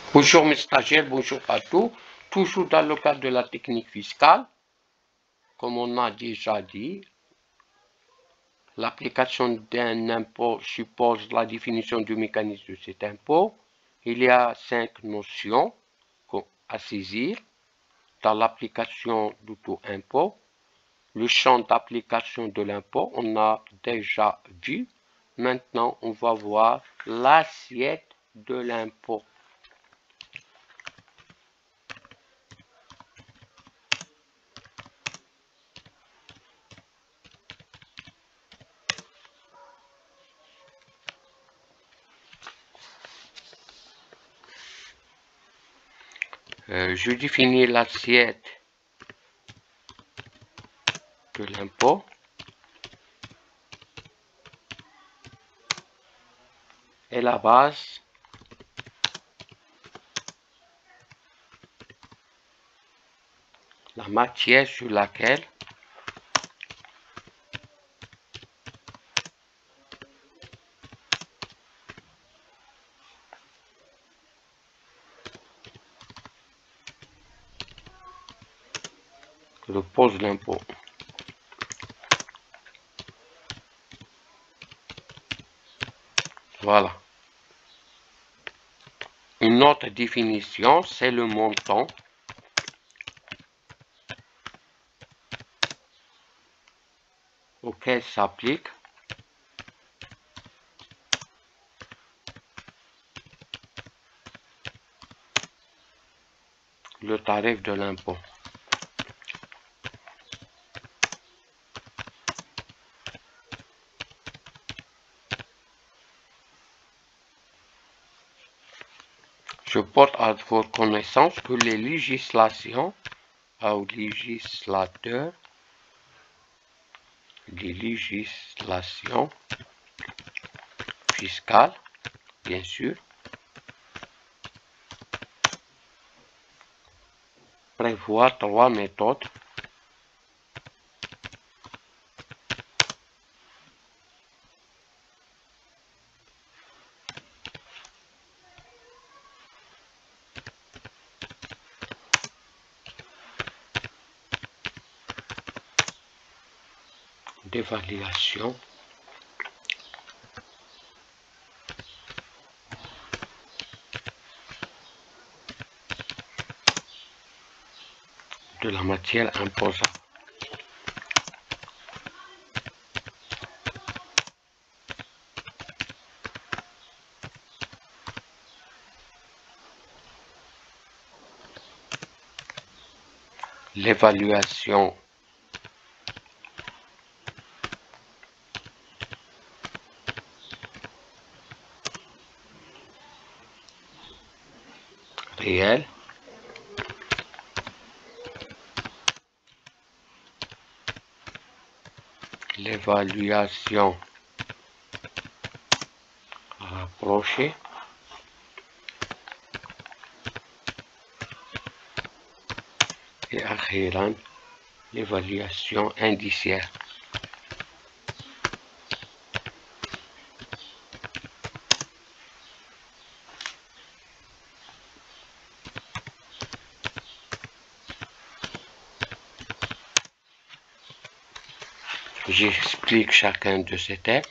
Bonjour mes stagiaires, bonjour à tous. Toujours dans le cadre de la technique fiscale, comme on a déjà dit, l'application d'un impôt suppose la définition du mécanisme de cet impôt. Il y a 5 notions à saisir dans l'application du taux impôt. Le champ d'application de l'impôt, on a déjà vu. Maintenant, on va voir l'assiette de l'impôt. Je définis l'assiette de l'impôt. Et la base la matière sur laquelle repose l'impôt. Voilà. Une autre définition, c'est le montant auquel s'applique le tarif de l'impôt. Je porte à votre connaissance que les législations aux législateurs, les législations fiscales, bien sûr, prévoient 3 méthodes d'évaluation de la matière imposable. L'évaluation réelle l'évaluation rapprochée et acquérant l'évaluation indiciaire. J'explique chacun de ces thèmes.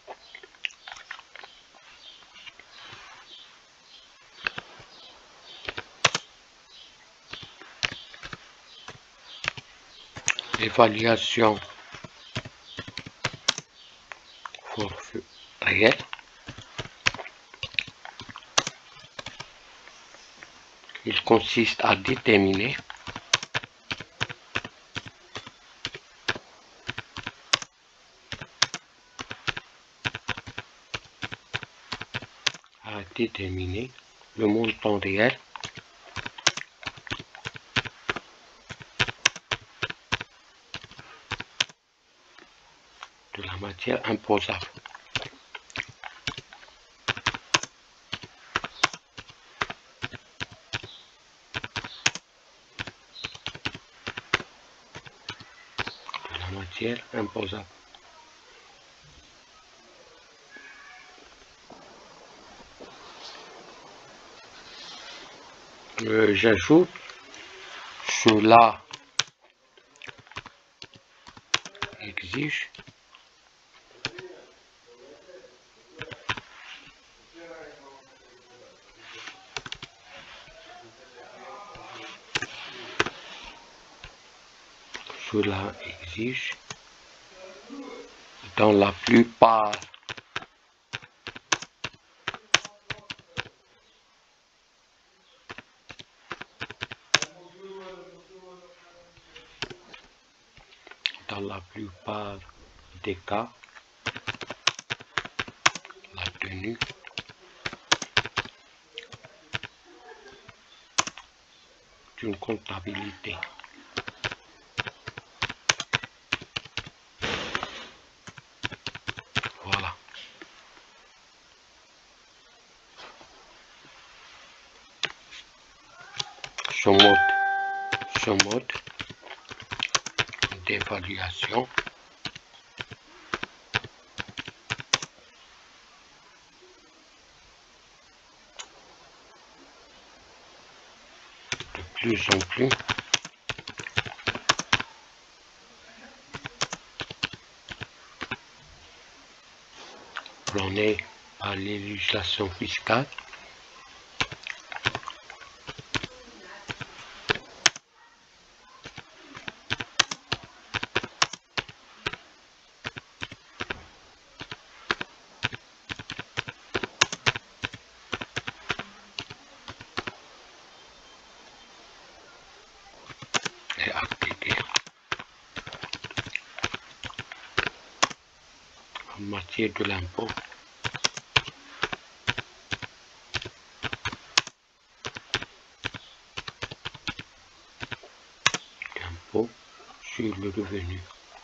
L'évaluation forfait réel, il consiste à déterminer le montant réel de la matière imposable. De la matière imposable. J'ajoute cela exige dans la plupart des cas, la tenue d'une comptabilité. Voilà. Ce mode d'évaluation de plus en plus prôné par la législation fiscale et appliquée en matière de l'impôt. Sur le revenu.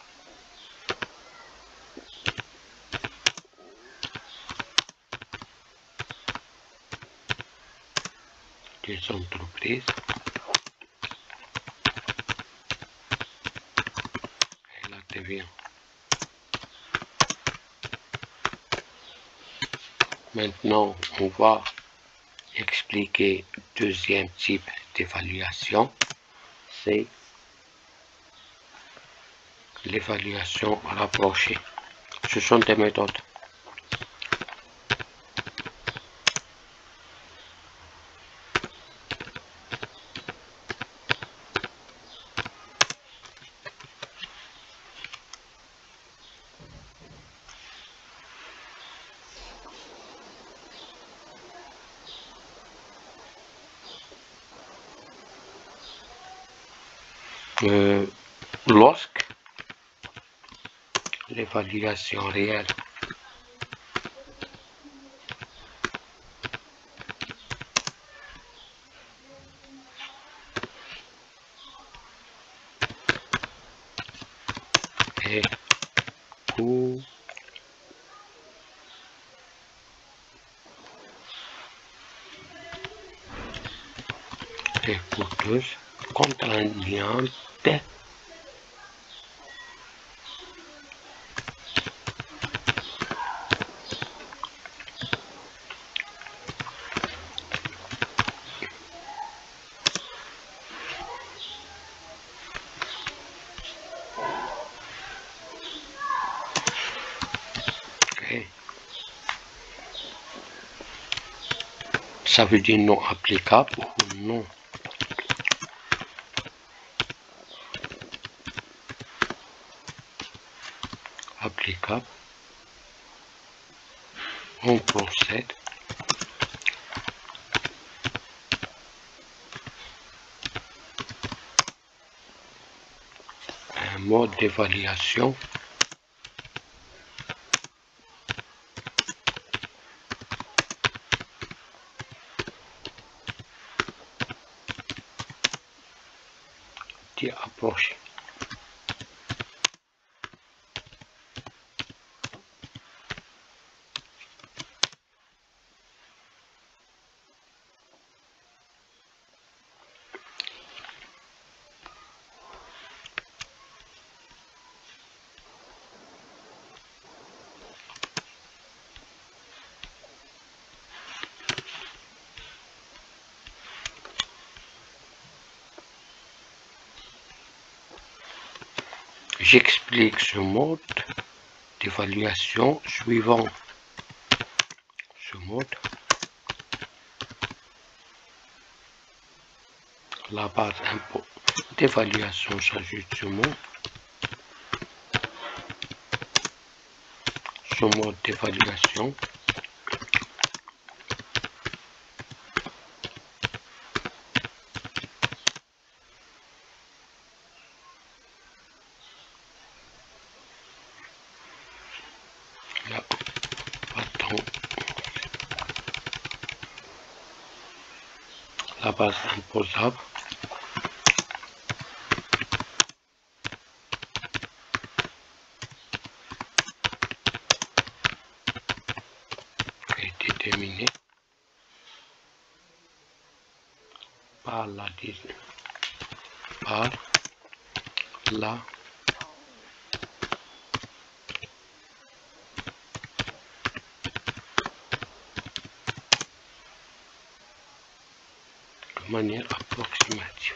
Des entreprises et la TVA. Maintenant, on va expliquer le deuxième type d'évaluation, c'est l'évaluation rapprochée. Ce sont des méthodes. Lorsque l'évaluation réelle est coûteuse, contraignante, ça veut dire non applicable ou non applicable. On procède à un mode d'évaluation qui approche. J'explique ce mode d'évaluation suivant ce mode. La base impôt d'évaluation s'ajoute ce mode. Ce mode d'évaluation. La base imposable. Est déterminée par la de manière approximative.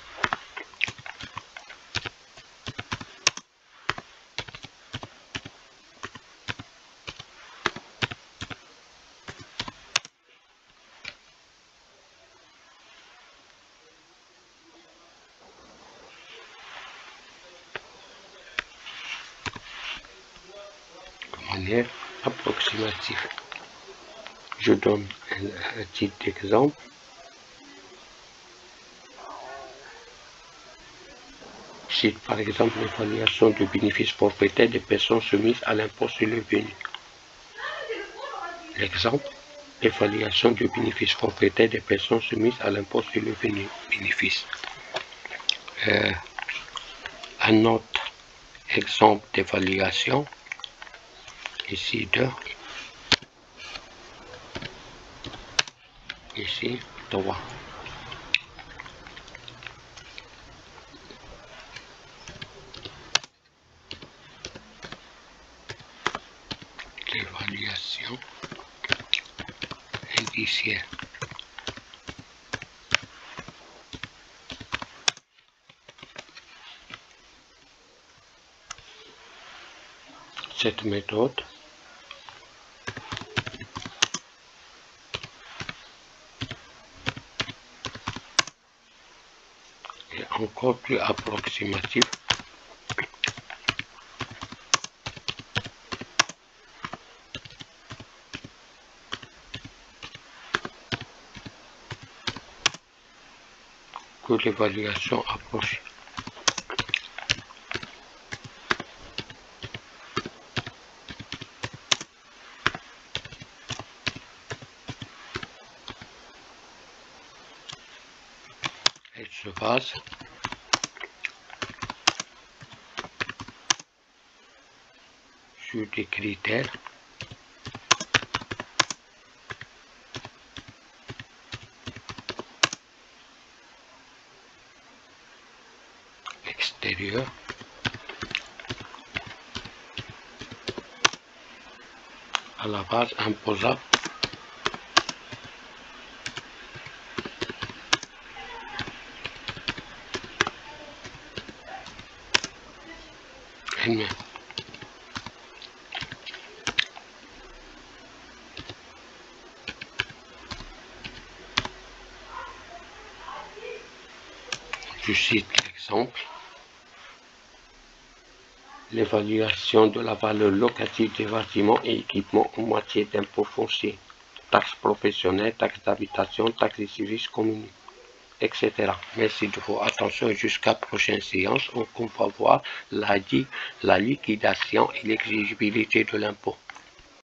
Approximative. Je donne un titre d'exemple. Cite par exemple l'évaluation du bénéfice forfaitaire des personnes soumises à l'impôt sur le revenu. L'exemple, l'évaluation du bénéfice forfaitaire des personnes soumises à l'impôt sur le revenu. Bénéfice. Un autre exemple d'évaluation. Ici 2, ici 3. L'évaluation indiciaire. Cette méthode est encore plus approximative que l'évaluation approche. Elle se base sur des critères extérieurs à la base imposable elle-même. Je cite l'exemple. L'évaluation de la valeur locative des bâtiments et équipements en matière d'impôts fonciers, taxes professionnelles, taxes d'habitation, taxes de services communaux, etc. Merci de votre attention et jusqu'à prochaine séance où on va voir la liquidation et l'exigibilité de l'impôt.